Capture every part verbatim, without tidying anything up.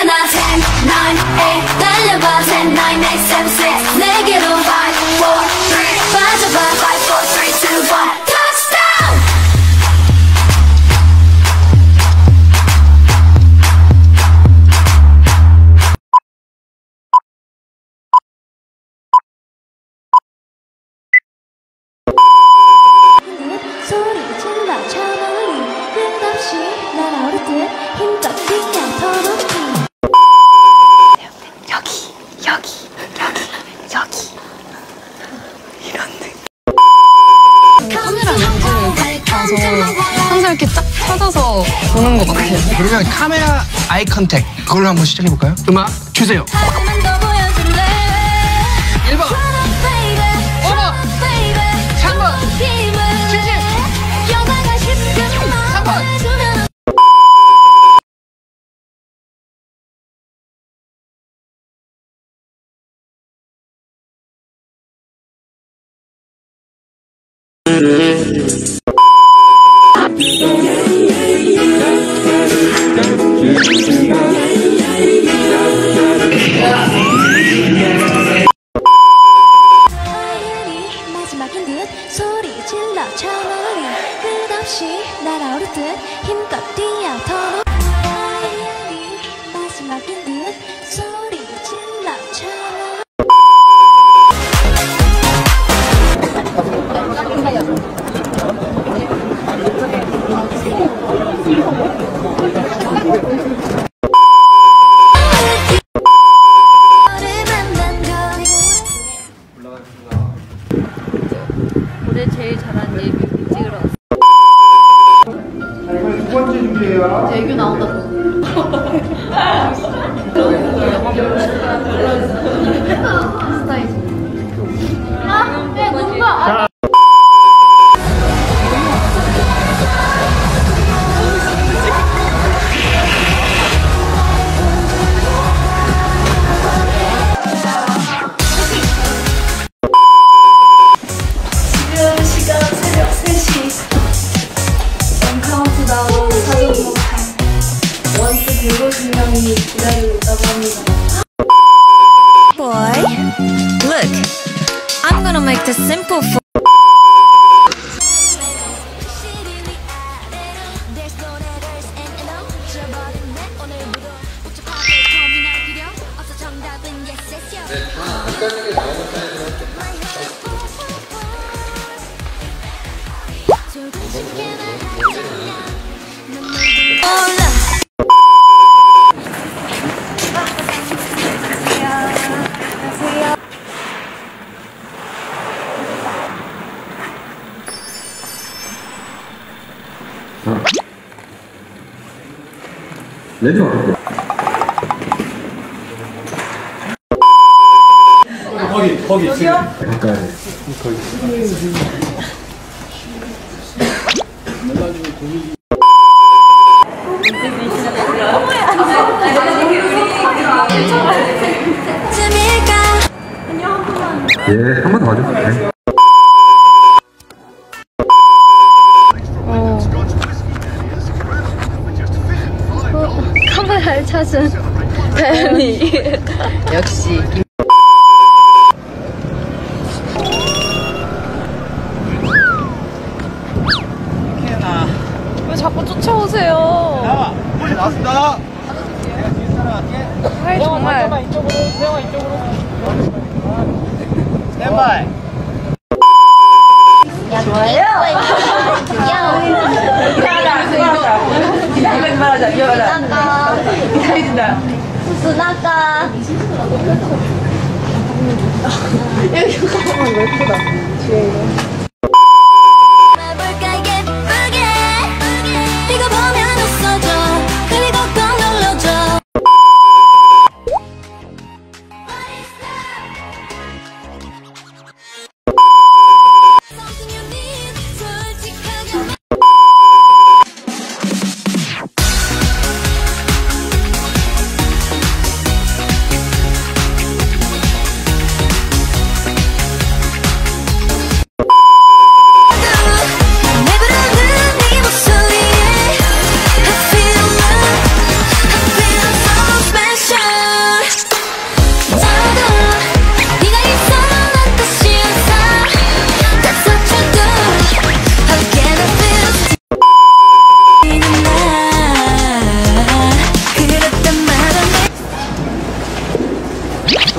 일어나 ten, nine, eight 달려봐 ten, nine, eight, seven, six 내게로 five, four, three 빠져봐 five, four, three, two, one touchdown. 소리 질러 저 멀리 끝없이 날아오르듯 힘껏 뛰어 더 높이 여기 여기 여기 여기 이런데 카메라 렌즈를 가서 항상 이렇게 딱 찾아서 보는 것 같아요. 그러면 카메라 아이 컨택 그걸로 한번 시작해볼까요? 음악 주세요. 일 번 오 번 삼 번 칠십 삼 번 마지막인 듯 소리 질러 저 멀리 끝없이 날아오르듯 힘껏 뛰어 더 높이 마지막인 듯 소리 질러 저 멀리 올해 제일 잘한 일 뮤비 찍으러 왔어. 두 번째 준비해요. 이제 애교 나온다. 스타일. 아, 네, 누가? 지금 시간 새벽 세 시 원카운트다운 사전 목상 원스 백오십 명이 기다리고 있다고 합니다. Boy, look, I'm gonna make this simple for 레드 어떨게요? 거기 거기 여기요? 가까이 거기 예, 한 번 더 가죠. 네. 카메라를 찾은 다현이. 역시. 왜 자꾸 쫓아오세요? 나와! 우리 나왔습니다! 아이 정말. 이쪽으로, 세영아 이쪽으로. 스탠바이! 수나까 여기 가면 왜 예쁘다 뒤에 이거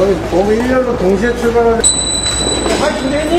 저희 봄 일 년로 동시에 출발하는 화이팅 내니!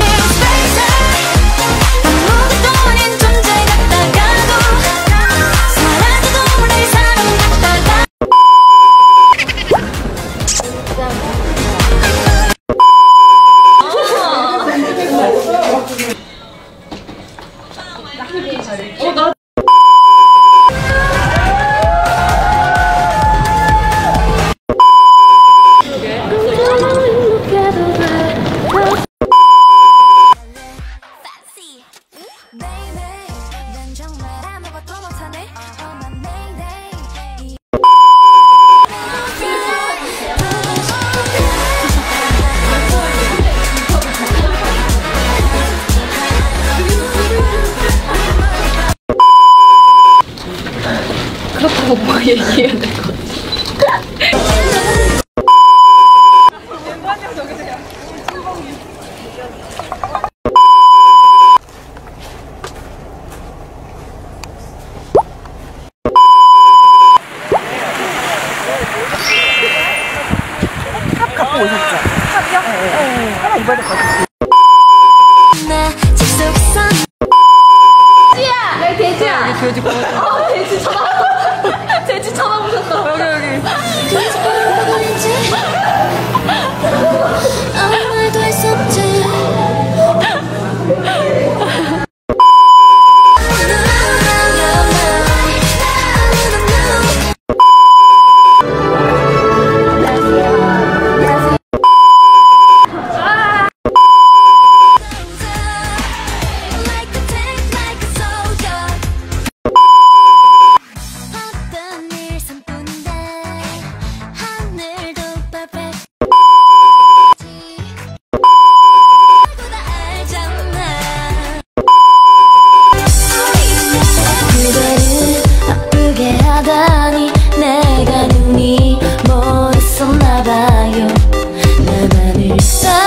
그렇다고 뭐 얘기해야 될 것 같아. 탑 갖고 오셨죠? 탑이요? 네. 하나 입어야 될 것 같아요. 여기 돼지야. 여기 돼지 보여. 어, 돼지 쳐다. 돼지 쳐다보셨다. 여기 여기. 아무 말도 할 수 없지. 내가 눈이 멀었었나봐요. 나만을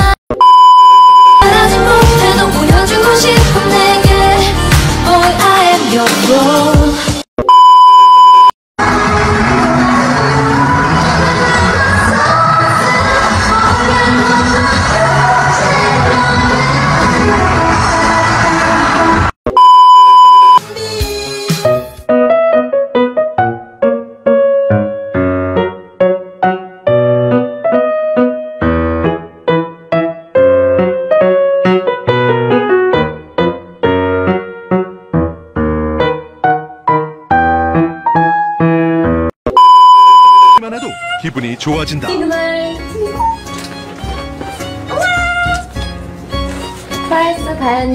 사랑하지 못해도 보여주고 싶은 내게 All I am your role. 해도 기분이 좋아진다. 벌써 간.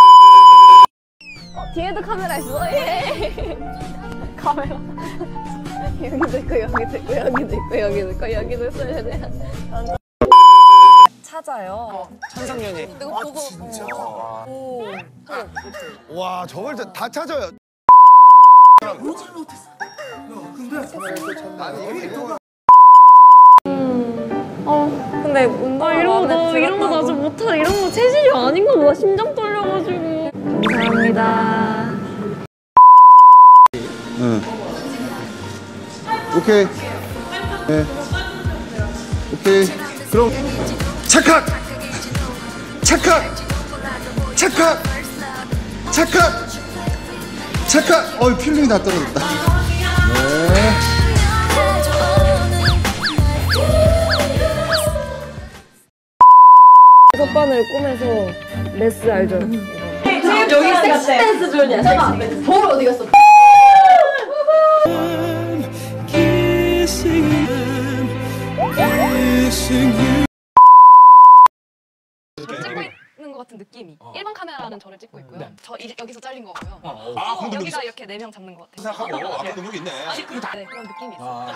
어, 뒤에도 카메라 있어. 예. 카메라. 여기도 있고 여기도 있고 여기도 있고 여기도 있고 여기도 있어야 돼. 찾아요. 천상연이. 이거 보고. 진짜? 오. 와, 저걸 다, 다 찾아요. 어, 근데 운동 이런 거 나 이런 거 나 좀 못하. 이런 거 체질이 아닌가 봐. 심장 떨려가지고. 감사합니다. 응. 오케이. 네. 오케이. 그럼 착각. 착각. 착각. 착각. 착각. 어이 필름이 다 떨어졌다. 네. 다섯 번을 꿈에서 레스 알죠? 여기 섹시 댄스 존이야. 섹시. 볼 어디 갔어? 찍는 것 같은 느낌이. 일 번 카메라는 저를 찍고 있고요. 네. 저 이, 여기서 잘린 거고요. 어, 어, 아, 여기가 이렇게 네 명 잡는 것 같아요. 생각하고 아까 능력이 있네. 네, 그런 느낌이 있어요.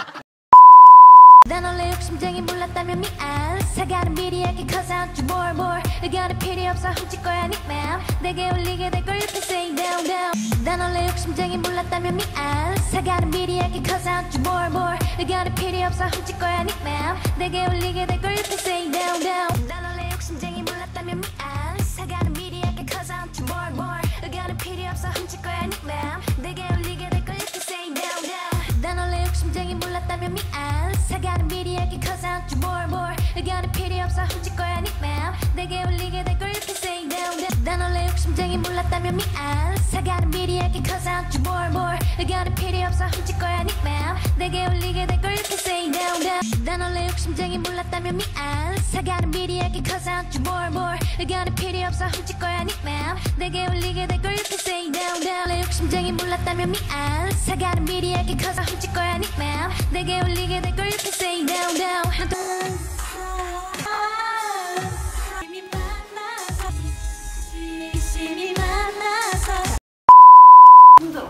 난 원래 욕심쟁이 몰랐다면 미안. 사과는 미리 할게 cause I'll do more more. 의견은 필요 없어 훔칠 거야 닉맘. 내게 올리게 될 걸 you can say down down. 난 원래 욕심쟁이 몰랐다면 미안. 사과는 미리 할게 cause I'll do more more. 의견은 필요 없어 훔칠 거야 닉맘. 내게 올리게 될 걸 you can say down down. 난 원래 욕심쟁이 몰랐다면 미안. 사과는 미리 할게 cause I'll do more more. 의견은 필요 없어 훔칠 거야 닉맘. 내게 올리게 될 걸 you can say down down. 난 원래 욕심 욕심쟁이 몰랐다면 미안 사과는 미리 할게 cause I want you more more 의견은 필요 없어 훔칠 거야 닉맘 내게 울리게 될 걸 이렇게 say down down 난 원래 욕심쟁이 몰랐다면 미안 사과는 미리 할게 cause I want you more more 의견은 필요 없어 훔칠 거야 닉맘 내게 울리게 될 걸 이렇게 say down down 난 원래 욕심쟁이 몰랐다면 미안 사과는 미리 할게 cause I want you more more 의견은 필요 없어 훔칠 거야 닉맘 내게 울리게 될 걸 이렇게 say down down 원래 욕심쟁이 몰랐다면 미안 사과는 미리 할게 cause I 훔칠 거야 닉맘 내게 울리게 될 걸 이렇게 say down down 힘들어.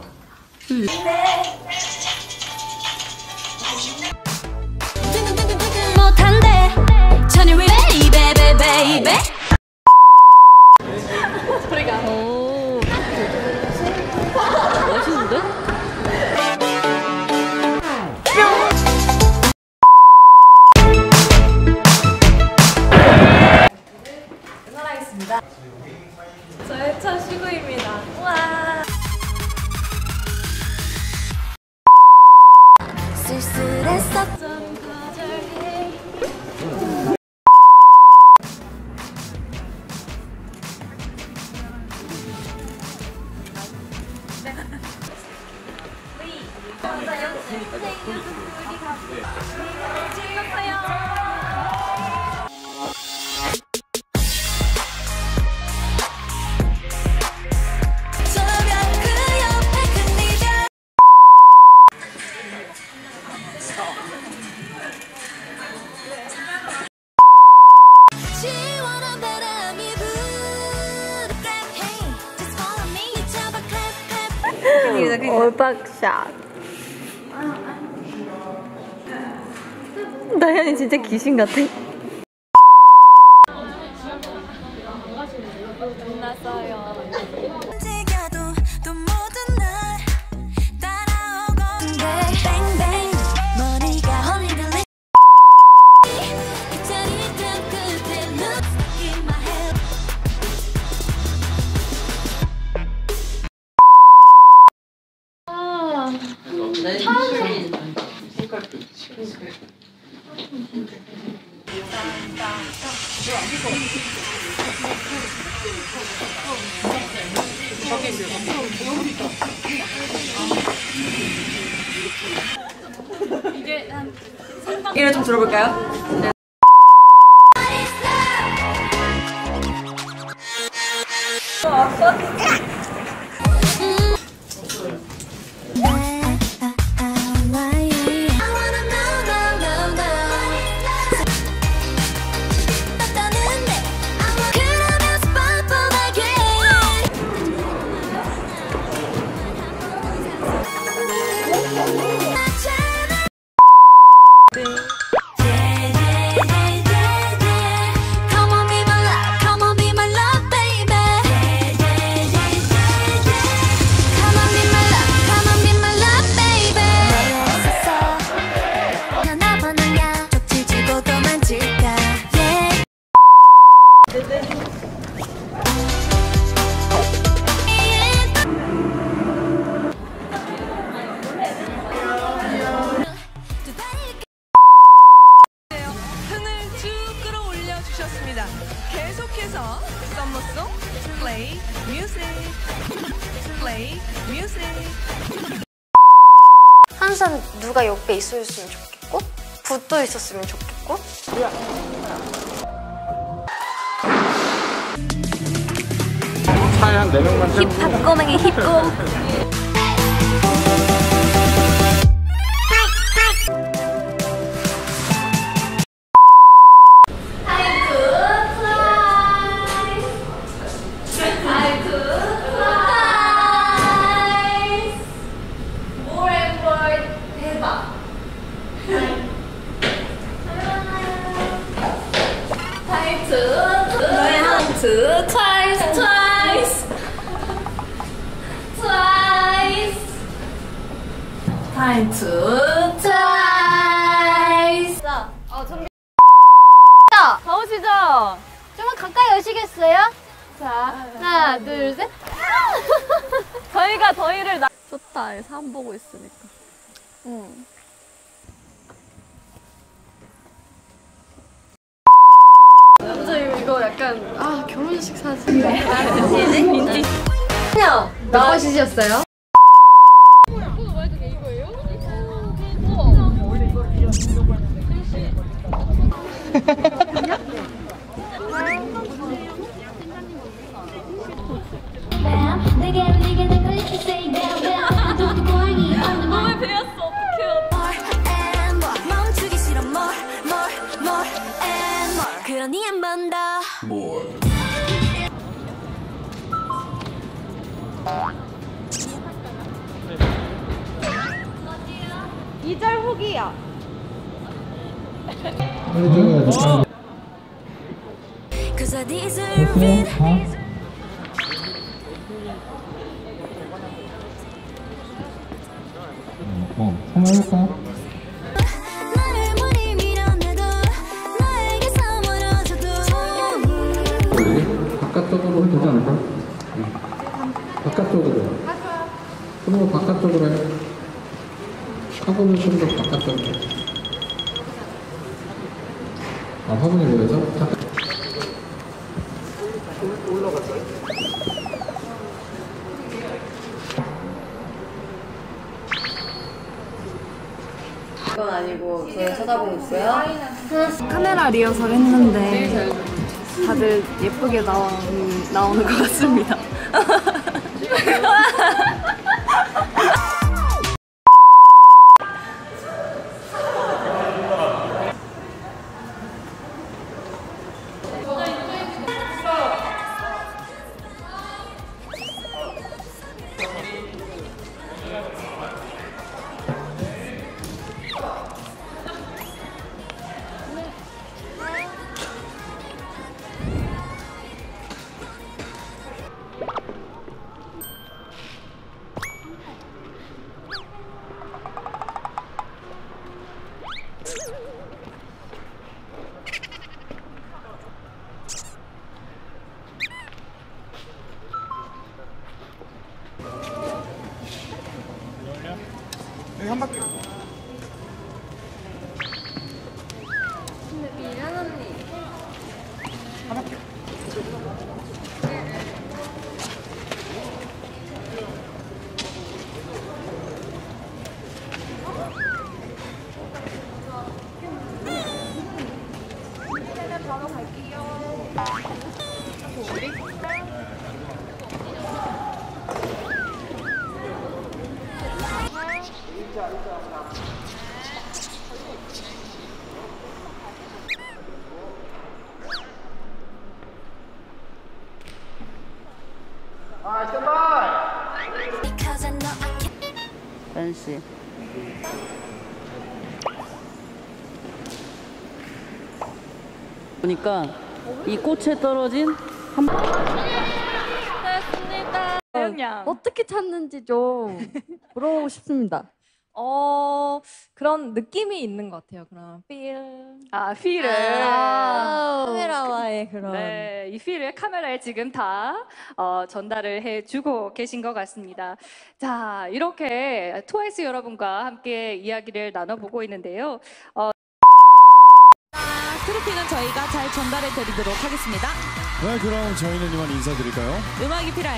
못한대. 전혀 왜 베이베 베이베. 소리가. 오. 멋있는데? 응원하겠습니다. 저의 첫 시구입니다. 우와. 쓸쓸했어. 얼박샷. 나연이 진짜 귀신 같아. 끝났어요. 이래 좀 들어볼까요? 네. 계속해서 썸머송 플레이 뮤직 플레이 뮤직 항상 누가 옆에 있어줬으면 좋겠고 붓도 있었으면 좋겠고 차에 한 네 명만 태우고 힙합 꼬맹이 힙고 트와이스 트와이스 트와이스 타임투 트와이스 어 준비 가보시죠. 좀만 가까이 오시겠어요? 자 하나 둘 셋 저희가 더위를 나 좋다. 산 보고 있으니까. 응. 결혼식 사진. 몇 번 씻으셨어요? 내게 울리게 될 걸 say down down 또 보이니 몸에 배웠어. 어떡해요? 멈추기 싫어 more more more and more 그러니 한 번 더 이 절 후기야. Cause I deserve it 어, 한번 해볼까? 나를 머리 밀어내도 나에게서 멀어져도 여기 바깥쪽으로 해도 되지 않을까? 응. 바깥쪽으로. 좀 더 바깥쪽으로 해. 화분을 좀 더 바깥쪽으로. 아, 화분이 뭐여서? 잠깐. 그건 아니고 저를 쳐다보고 있어요? 카메라 리허설 했는데 다들 예쁘게 나와, 나오는 것 같습니다. 여기 한 바퀴. 한 바퀴. 바로 갈게요. Because I know I can 벤씨. 보니까 이 꽃에 떨어진 한 그냥 어떻게 찾는지 좀 물어보고 싶습니다. 어 그런 느낌이 있는 것 같아요. 그런 feel. 아, 필을. 아, 카메라와의 그런. 네, 이 필을 카메라에 지금 다 어, 전달을 해주고 계신 것 같습니다. 자, 이렇게 트와이스 여러분과 함께 이야기를 나눠보고 있는데요. 어, 트로피는 저희가 잘 전달해 드리도록 하겠습니다. 네, 그럼 저희는 이만 인사드릴까요? 음악이 필요할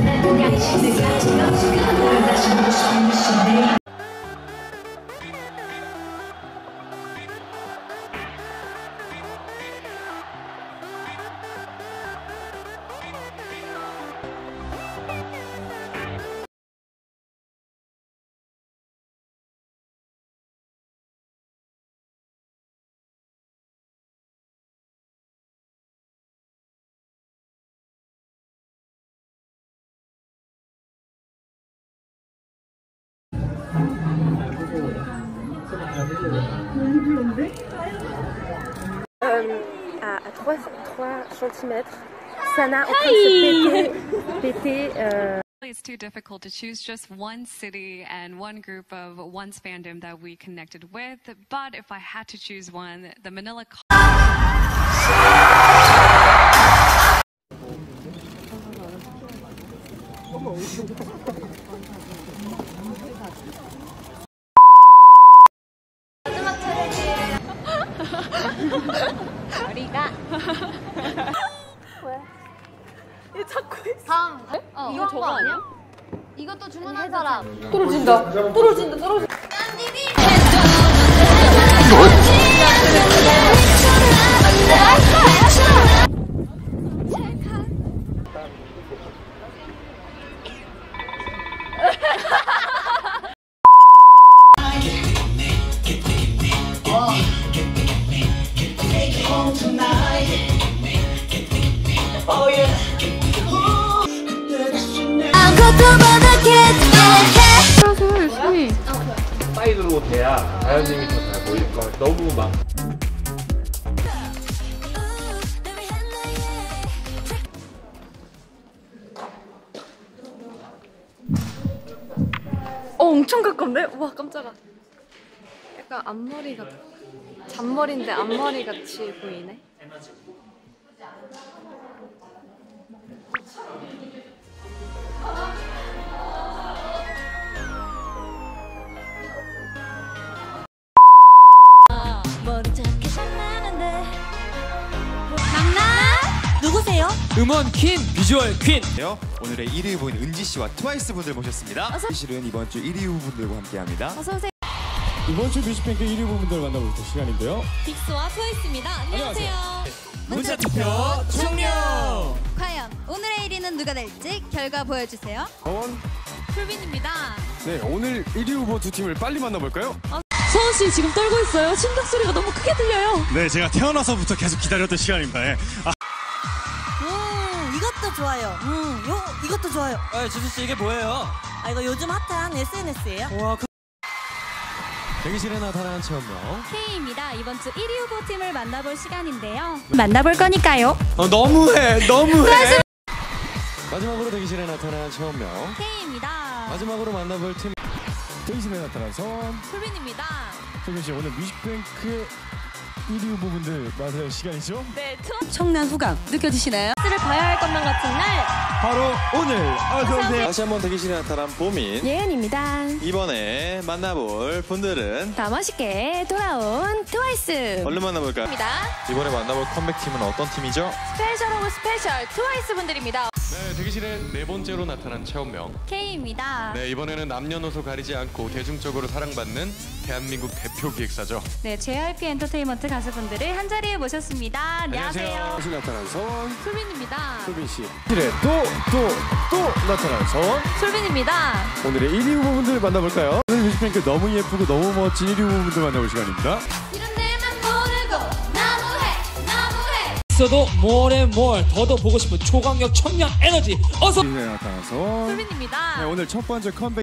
Euh, à, à trois centimètres, Sana en train de se péter, péter euh... It's too difficult to choose just one city and one group of one fandom that we connected with, but if I had to choose one, the Manila 머리가 ouais. 얘 찾고 있어. 다음. 어, 이거 저거 아니야? 이것도 주문한 사람. 떨어진다. 떨어진다. 떨어진다. 사이드로 돼야 다현님이 더 잘 보일 걸. 너무 막. 어, 엄청 가까운데? 와, 깜짝아. 약간 앞머리 같아. 잔머리인데 앞머리 같이 보이네. 누구세요? 음원 퀸, 비주얼 퀸. 오늘의 일 위 후보인 은지 씨와 트와이스 분들 모셨습니다. 사실은 이번 주 일 위 후보들과 함께합니다. 어서 오세요. 이번 주 뮤직뱅크 일 위 후보분들 만나볼 시간인데요. 빅스와 트와이스입니다. 안녕하세요. 문자 투표 종료. 과연 오늘의 일 위는 누가 될지 결과 보여주세요. 원. 풀빈입니다. 네, 오늘 일 위 후보 두 팀을 빨리 만나볼까요? 서원 씨 지금 떨고 있어요. 심장 소리가 너무 크게 들려요. 네, 제가 태어나서부터 계속 기다렸던 시간입니다. 예. 아. 음, 이것도 좋아요. 음, 요 이것도 좋아요. 아, 지수 씨 이게 뭐예요? 아, 이거 요즘 핫한 에스엔에스예요. 와, 그... 대기실에 나타난 체험명 K입니다. 이번 주 일 위 후보 팀을 만나볼 시간인데요. 만나볼 거니까요. 어, 너무해, 너무해. 마지막으로 대기실에 나타난 체험명 K입니다. 마지막으로 만나볼 팀 대기실에 나타난 선 풀빈입니다. 소빈 씨, 오늘 뮤직뱅크 일 위 후보분들 만날 시간이죠? 네, 청난 후각 느껴지시나요? 를 봐야 할 것만 같은 날. 바로 오늘 어서오세요. 다시 한번 대기실에 나타난 보민. 예은입니다. 이번에 만나볼 분들은 더 멋있게 돌아온 트와이스. 얼른 만나볼까요? 이번에 만나볼 컴백팀은 어떤 팀이죠? 스페셜 오브 스페셜 트와이스 분들입니다. 네, 대기실에 네 번째로 나타난 체험명 K입니다. 네, 이번에는 남녀노소 가리지 않고 대중적으로 사랑받는 대한민국 대표 기획사죠. 네, 제이알피 엔터테인먼트 가수분들을 한자리에 모셨습니다. 안녕하세요. 대기실에 나타난 선 풀빈입니다. 소빈 씨. 대기실에 또 또 또 나타난 선 솔빈입니다. 오늘의 일 위 후보분들 만나볼까요? 오늘 뮤직뱅크 너무 예쁘고 너무 멋진 일 위 후보분들 만나볼 시간입니다. 이런 데만 모르고 너무해 너무해 있어도 more 더더 보고 싶은 초강력 청량 에너지 어서. 대기실에 나타난 선 풀빈입니다. 네, 오늘 첫 번째 컴백